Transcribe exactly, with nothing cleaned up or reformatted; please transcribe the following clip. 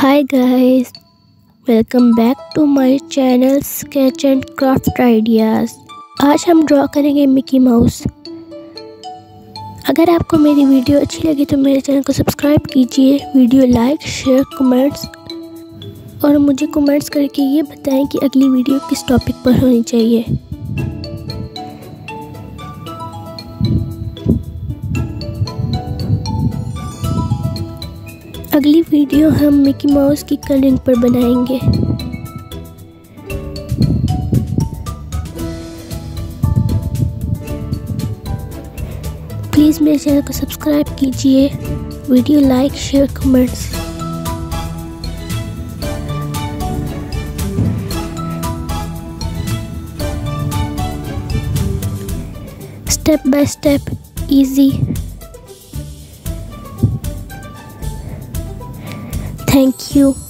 Hi guys, welcome back to my channel Sketch and Craft Ideas। आज हम draw करेंगे Mickey mouse. अगर आपको मेरी वीडियो अच्छी लगी तो मेरे चैनल को सब्सक्राइब कीजिए, वीडियो लाइक शेयर कमेंट्स और मुझे कमेंट्स करके ये बताएं कि अगली वीडियो किस टॉपिक पर होनी चाहिए। अगली वीडियो हम मिकी माउस की कलरिंग पर बनाएंगे। प्लीज़ मेरे चैनल को सब्सक्राइब कीजिए, video like share comments. Step by step easy. Thank you.